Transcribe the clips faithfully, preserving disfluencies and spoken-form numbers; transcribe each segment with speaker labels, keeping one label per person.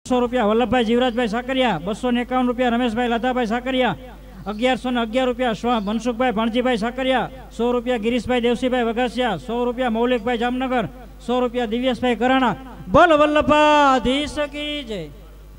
Speaker 1: सौ रुपया वल्लभभाई जीवराजभाई साकरिया, बसो ने एकावन रुपया रमेशभाई लाधाभाई साकरिया, अगियार सौ ने अगियार रुपया मनसुखभाई भाणजीभाई साकरिया, सौ रुपया गिरीशभाई देवसीभाई वघासिया, सौ रुपया मौलिकभाई जामनगर, सौ रुपया दिव्येशभाई कराणा। बोल वल्लभाधीश की जय।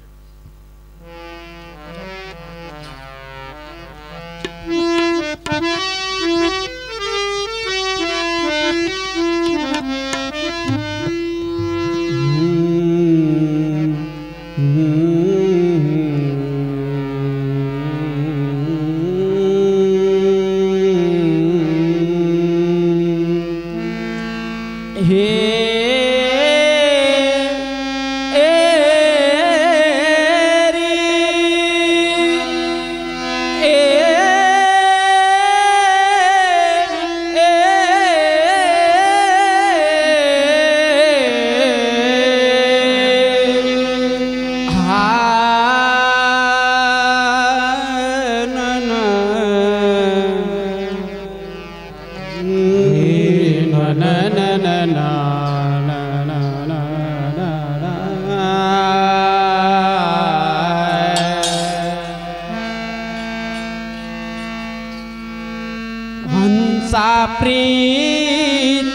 Speaker 2: प्रीत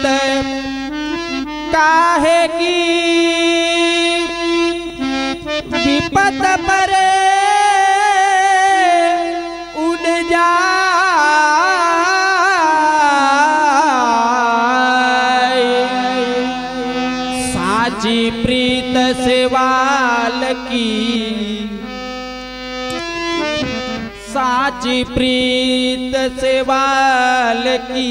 Speaker 2: काहे की विपत पर उड़ जाए, साची प्रीत सेवाल की, साची प्रीत सेवाल की,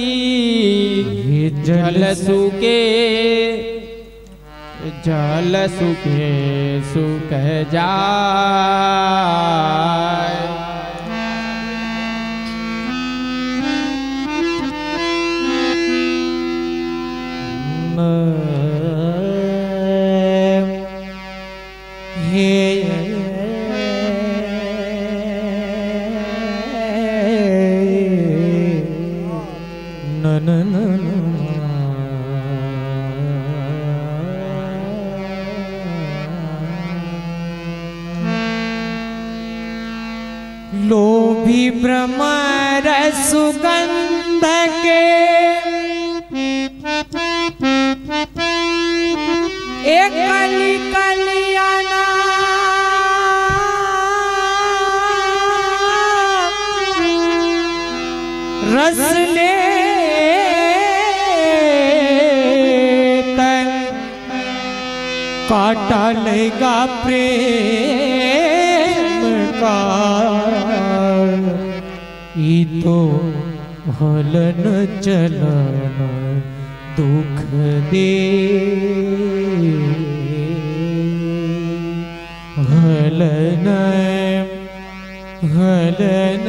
Speaker 2: जल सुखे जल सुखे सुख जाए। हे लोभी भ्रमर सुगंध के एक कली कलियाना, रस ले काटा लेगा प्रेम का, ई तो हलन चलन दुख दे, हलन हलन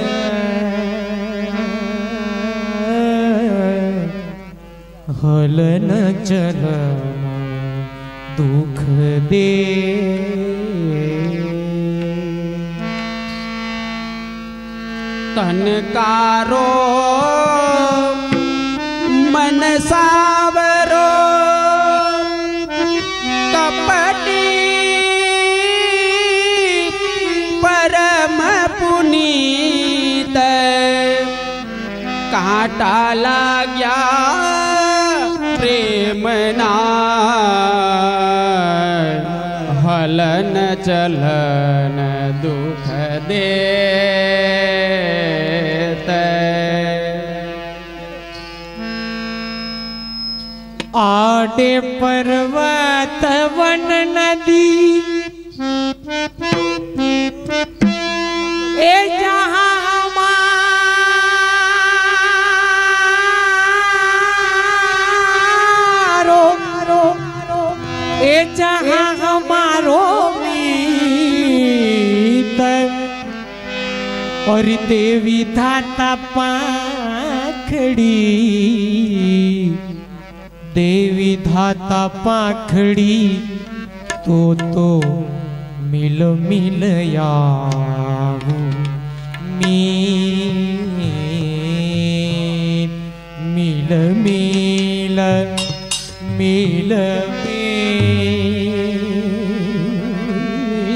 Speaker 2: हलन चलन दुख दे। तन कारो मन सावरो कपटी परम पुनीत, कांटा लाग्या प्रेम ना, हलन चलन दुख दे। आडे पर्वत वन नदी ए जहाँ हमारो ए जहाँ हमारो मीत, और देवी धाता पाखड़ी, देवी धाता पाखड़ी, तो तो मिल मिल याहू मीन, मिल मिल मिल मिल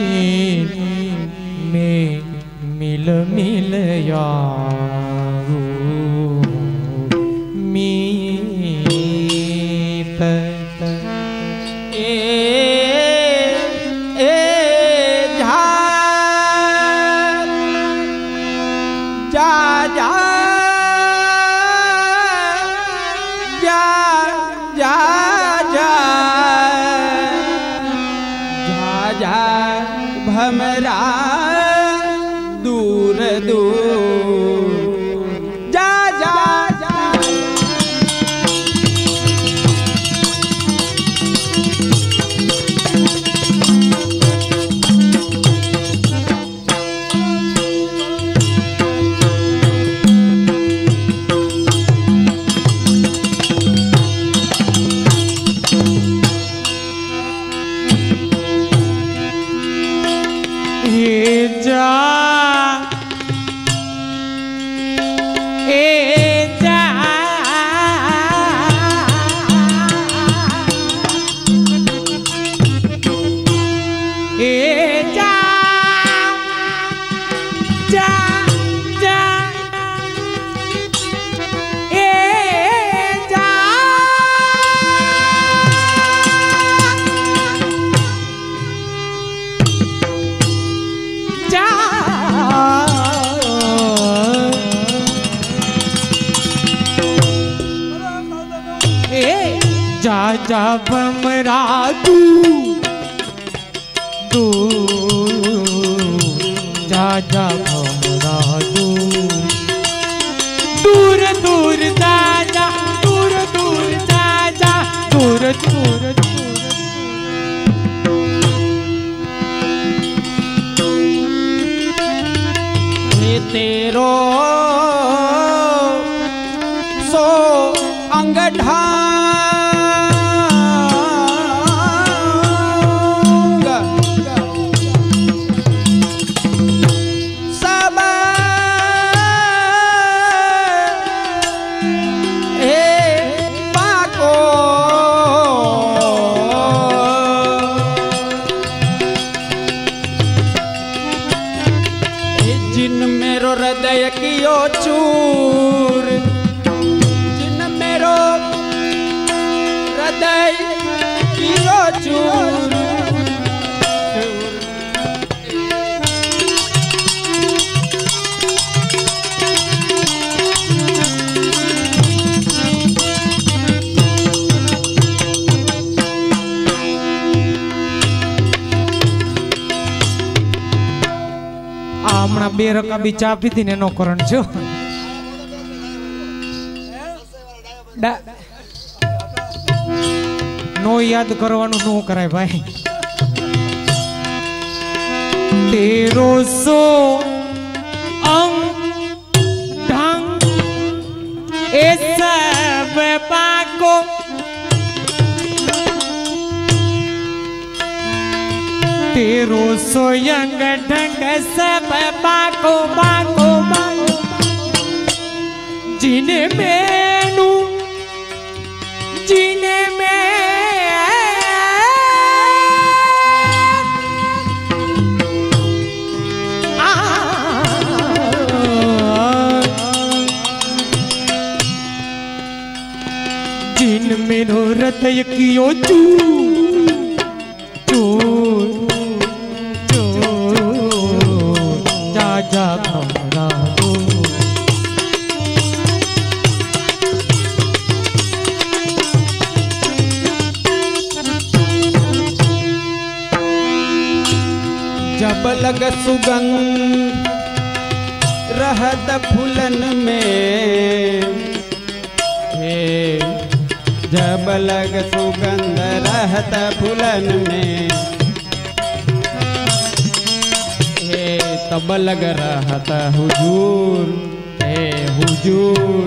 Speaker 3: भमरा दूर दूर जा जा जा
Speaker 2: जा भमरा तू तू जा जा भमरा तू दूर दूर जा जा दूर दूर जा जा दूर दूर
Speaker 3: ये तेरो सो अंगढ़ा हृदय कियो चूर जिन मेरो हृदय कियो चूर
Speaker 2: हमણાં બે રકાબી ચા પીધી ને એનો કરણ છો નો યાદ કરવાનું નો કરાય ભાઈ તેરો સો અંગ ઢંગ એ સબ પાકો तेरो सोयंग ढंग सब बाको बाको बाको जिन मैनू जिन में जिन मेरो हृदय कियो चू जा भमरा तू
Speaker 3: जब लग सुगंध रहत फूलन में हे जब लग सुगंध रहत फूलन में तब लग रहता हुजूर हे हुजूर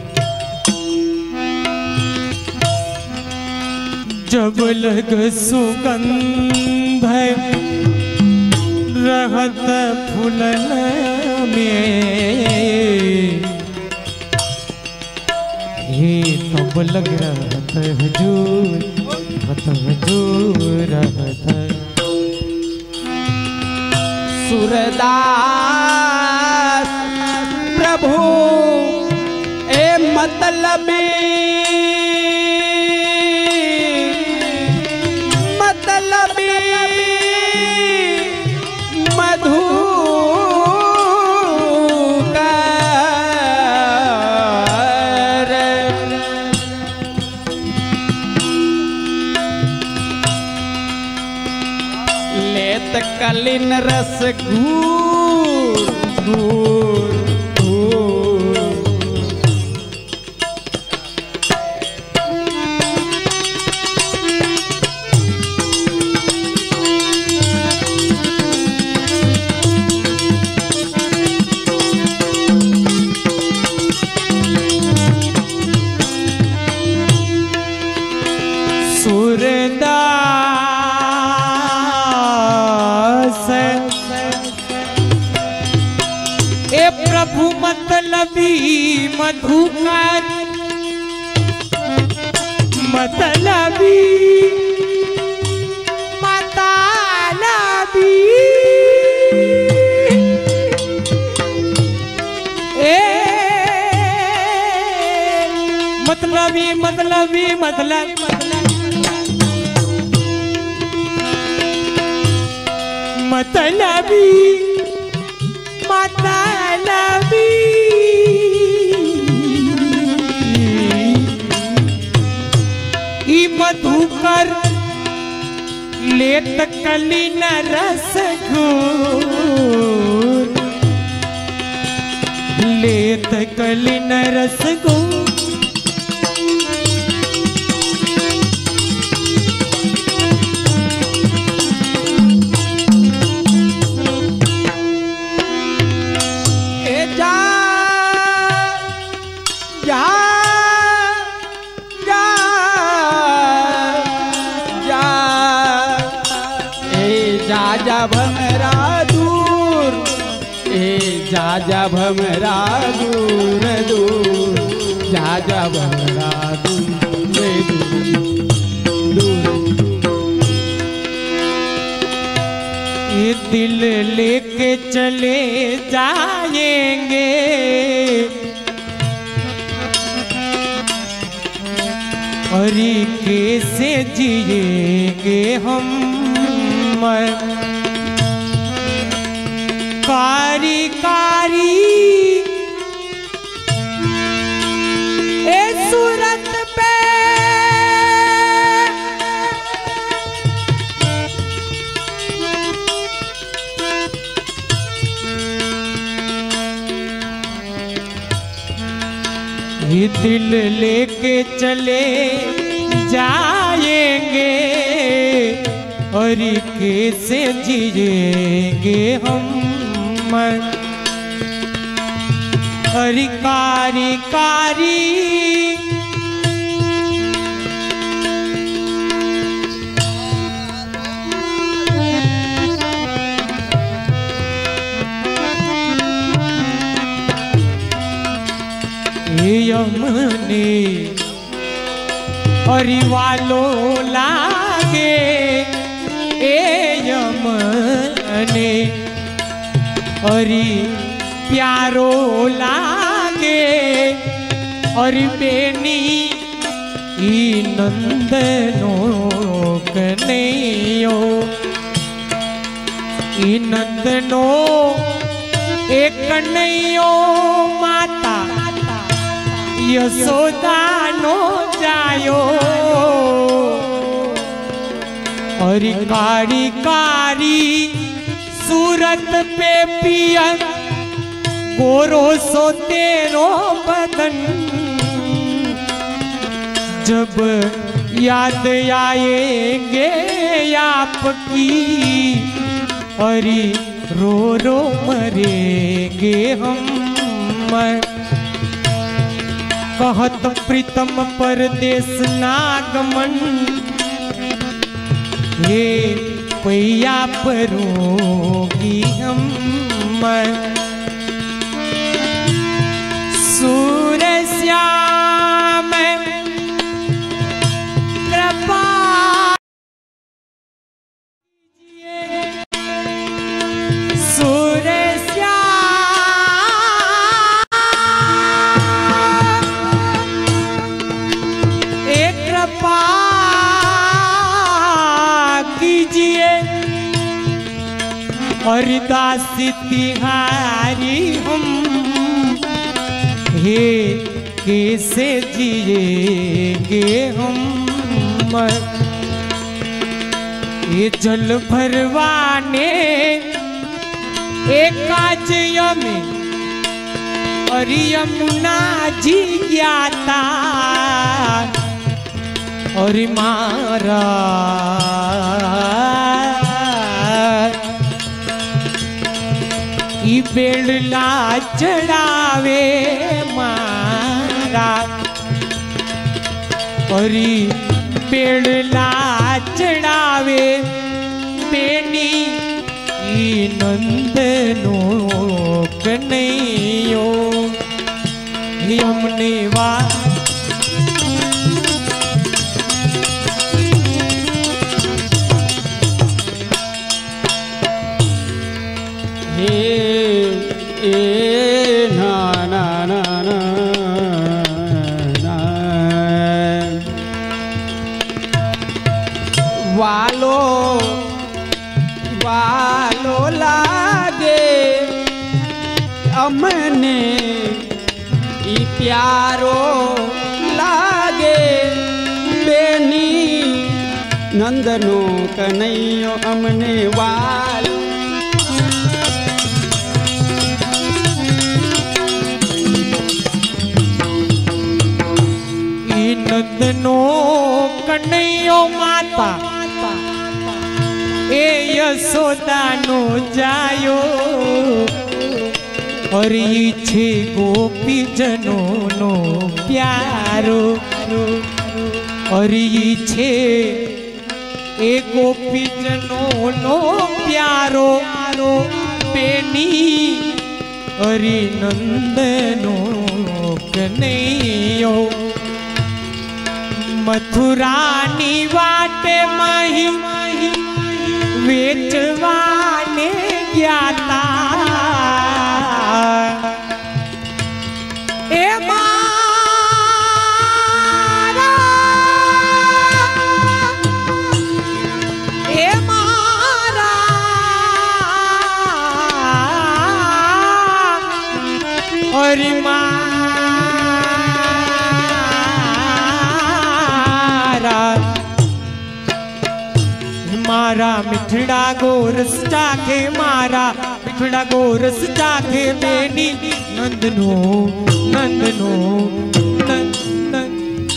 Speaker 2: जब लग सुगंध रहत फूलन में हे तब लग रहत हुजूर हुजूर रहत
Speaker 3: सूरदास प्रभु ए मतलबी मतलबी मधु लेत कलिन रस घूर घूर घूर।
Speaker 2: सूरदास ए प्रभु मतलबी मधुकर मतलबी मतलबी ए मतलबी मतलबी मतलब मतलबी मतलबी ई मधुकर लेत कलिन रस घूर लेत कलिन रस घूर।
Speaker 3: जा भमरा दूर ए जा जा भमरा दूर दूर जा जा भमरा दूर दूर।
Speaker 2: ये दिल लेके चले जाएंगे और कैसे जिएंगे हम कारी कारी ए सूरत पे ये दिल लेके चले जाएंगे और कैसे जिएंगे हम हरि कारी कारी यमने हरि वालों लागे ए यमने हरि प्यारो लागे और बेनी ई नंदनो कन्हैयो ई नंदनो एक कन्हैयो माता यशोदा नो जायो और कारी कारी सूरत पे पिया गोरो सो तेरो बदन जब याद आएंगे आपकी और रो रो मरेंगे हम कहत प्रीतम परदेश नागमन ये पैया परोगी हम सूर्य श्याम कृपा सूर्य श्याम एक कृपा कीजिए और दासी तिहारी हम हे कैसे जिएंगे हम ये जल भरवाने एक काज में और यमुना जी ज्ञाता और मारा ई बेड़ला चढ़ावे मारा और बेड़ला चढ़ावे बेनी ई नंदनो कन्हैयो हमने वा
Speaker 3: ए ना ना ना ना ना वालो वालो लागे अमने ई प्यारो लागे बेनी नंदनो कन्हैयो अमने वालो
Speaker 2: नंदनो कन्हैयो माता ए यशोदा नो जायो और छे गोपी जनों नो प्यारो और छे ए गोपी जनों नो प्यारो बेनी और नंदनो कन्हैयो मथुरानी वाटे माही वेचवाने ज्ञाता ए मारा ए मारा और मारा मिठड़ा गोरस जाके मारा मिठड़ा गोरस जाके बेनी नंदनो नंदनो नंद नंद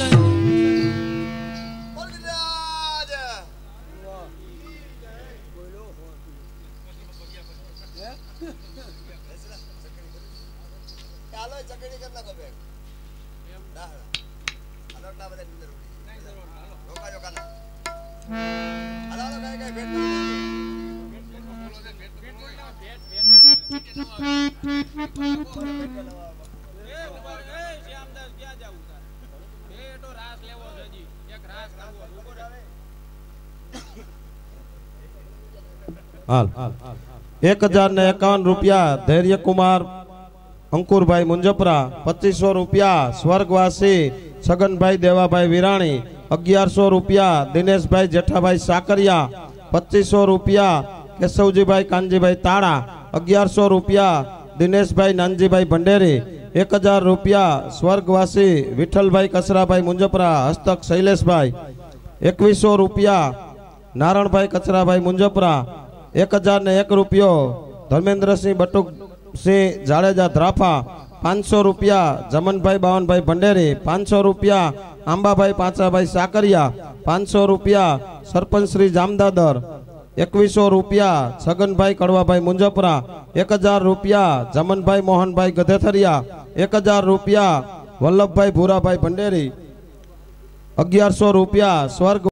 Speaker 4: हाल एक हजार ने एकावन रुपया धैर्य कुमार अंकुर भाई मुंजपरा पच्चीस सौ रुपया स्वर्गवासी छगन भाई देवा भाई विराणी अगियार सौ रुपया दिनेश भाई जेठा भाई साकरिया पच्चीस सौ रुपया केशवजी भाई कांजी भाई ताड़ा अगियार सौ रुपया दिनेश भाई नानजी भाई भंडेरी एक हजार रुपया स्वर्गवासी विठल भाई कसरा भाई मुंजपरा हस्तक शैलेष भाई एकवीस सौ रुपया नारायण भाई कचरा भाई मुंजपरा एक हजार ने एक रुपयो धर्मेंद्र सिंह बटुक सिंह जाडेजा द्राफा पांच सौ रुपया जमन भाई बावन भाई भंडेरी पांच सौ रुपया आंबा भाई पाचा भाई साकरिया पांच सौ रुपया सरपंच श्री जामदादर एकवीस सौ रुपया छगन भाई कड़वा भाई मुंजपरा एक हजार रुपया जमन भाई मोहन भाई गधेथरिया एक हजार रुपया वल्लभ भाई भूरा भाई भंडेरी अगियार सौ रुपया स्वर्ग